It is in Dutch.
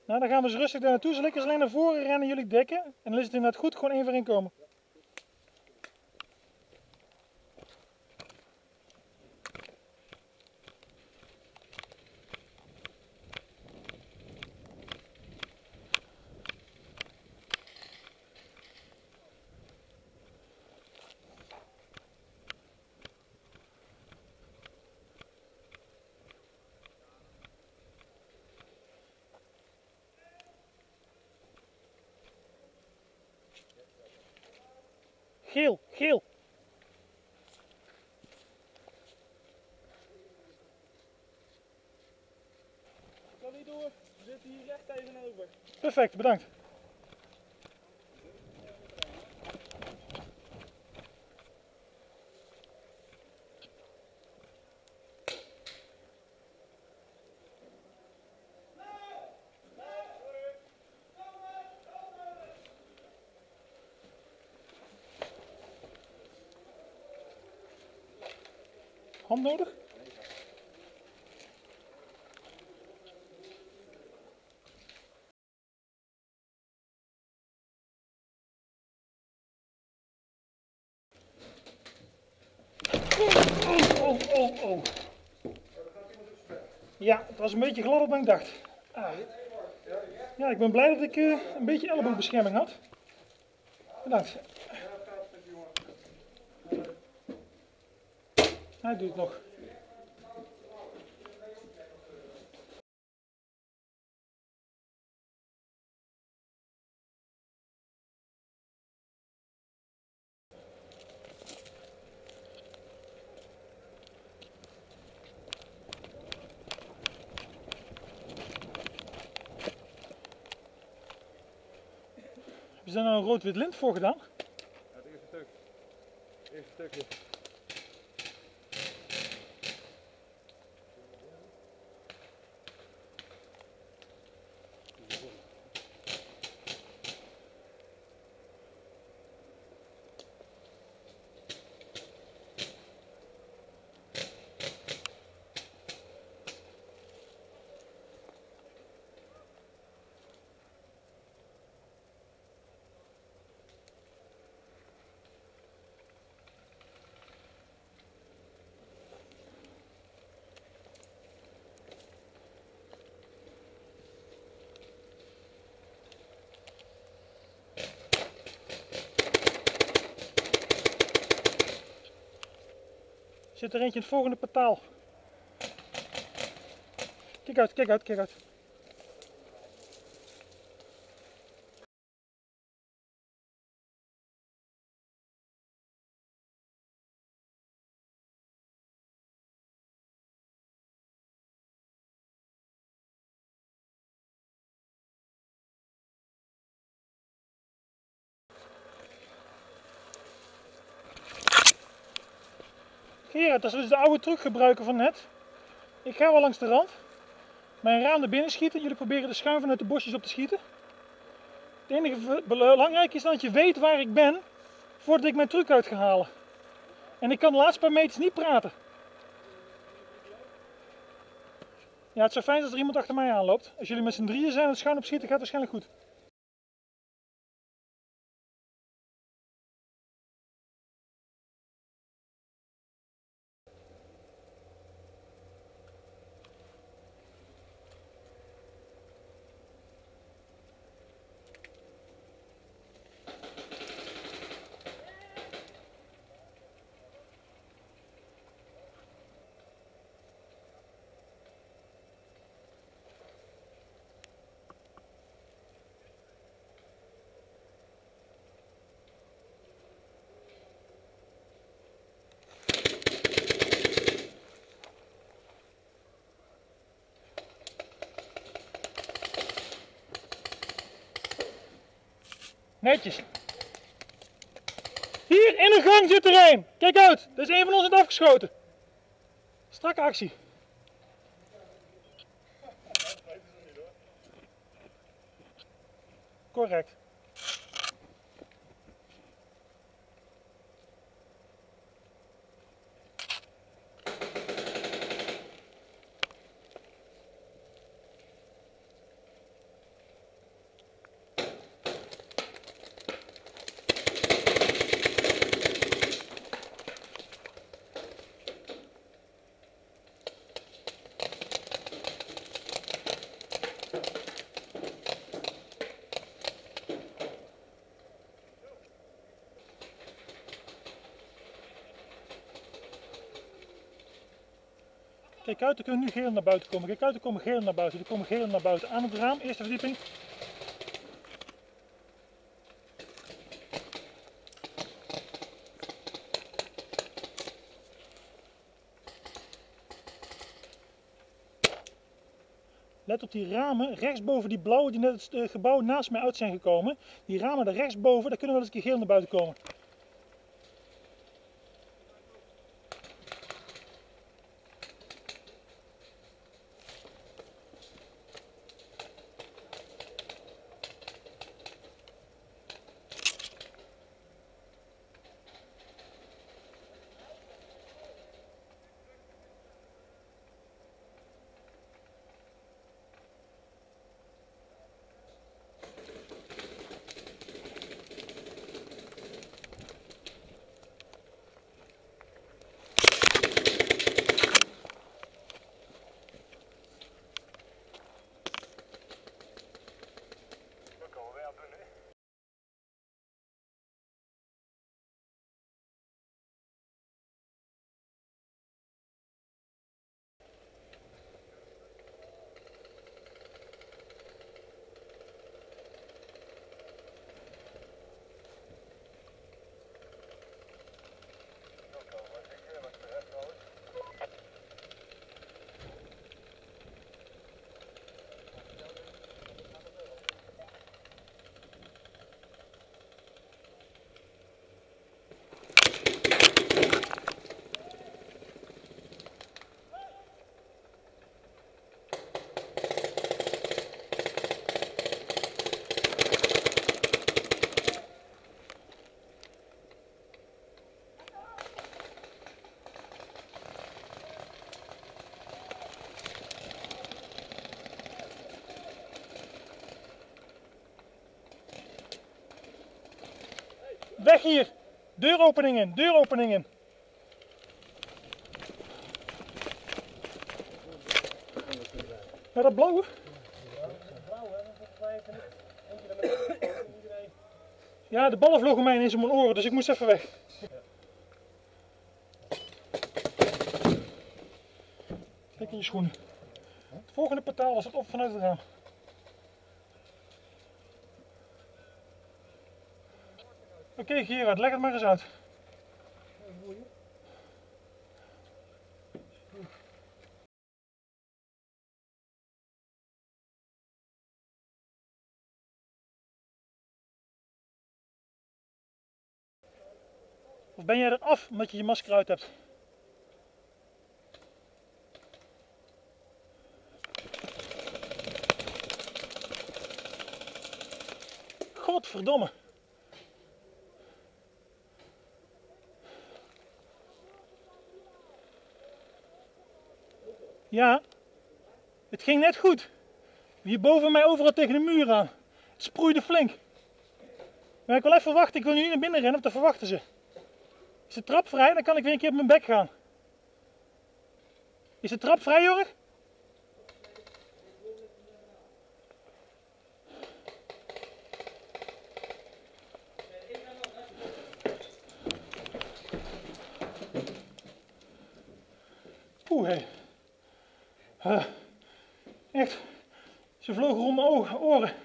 Nou, dan gaan we eens rustig daar naartoe. Zal ik eens alleen naar voren rennen, jullie dekken. En dan is het inderdaad goed, gewoon één voor één komen. Geel, geel. Kan niet door, we zitten hier recht tegenover. Perfect, bedankt. Hand nodig? Oh. Ja, het was een beetje gladder dan ik dacht. Ja, ik ben blij dat ik een beetje elleboogbescherming had. Bedankt. Hij doet het nog. Hebben ze daar nou een rood-wit lint voor gedaan? Ja, het eerste stuk. Het eerste stukje. Zit er eentje in het volgende portaal. Kijk uit, kijk uit, kijk uit. Gerard, dat is dus de oude truc gebruiken van net. Ik ga wel langs de rand. Mijn raam naar binnen schieten. Jullie proberen de schuim vanuit de bosjes op te schieten. Het enige belangrijke is dan dat je weet waar ik ben voordat ik mijn truc uit ga halen. En ik kan de laatste paar meters niet praten. Ja, het zou fijn zijn als er iemand achter mij aanloopt. Als jullie met z'n drieën zijn en het schuin op schieten, gaat het waarschijnlijk goed. Netjes. Hier in de gang zit er een. Kijk uit, er is een van ons net afgeschoten. Strakke actie. Correct. Kijk uit, er kunnen nu geel naar buiten komen. Kijk uit, er komen geel naar buiten. Er komen geel naar buiten. Aan het raam, eerste verdieping. Let op die ramen, rechtsboven die blauwe die net het gebouw naast mij uit zijn gekomen. Die ramen daar rechtsboven, daar kunnen wel eens een keer geel naar buiten komen. Weg hier! Deuropeningen, deuropeningen! Ja, dat blauwe? Ja, de ballen vlogen mij ineens om mijn oren, dus ik moest even weg. Kijk in je schoenen. Het volgende portaal was het op vanuit het raam. Oké, Gerard, leg het maar eens uit. Of ben jij er af omdat je je masker uit hebt? Godverdomme! Ja, het ging net goed. Hier boven mij overal tegen de muur aan. Het sproeide flink. Maar ik wil even wachten, ik wil nu niet naar binnen rennen, want dan verwachten ze. Is de trap vrij, dan kan ik weer een keer op mijn bek gaan. Is de trap vrij, Jorg? Oeh, hé. Echt, ze vlogen om mijn oren.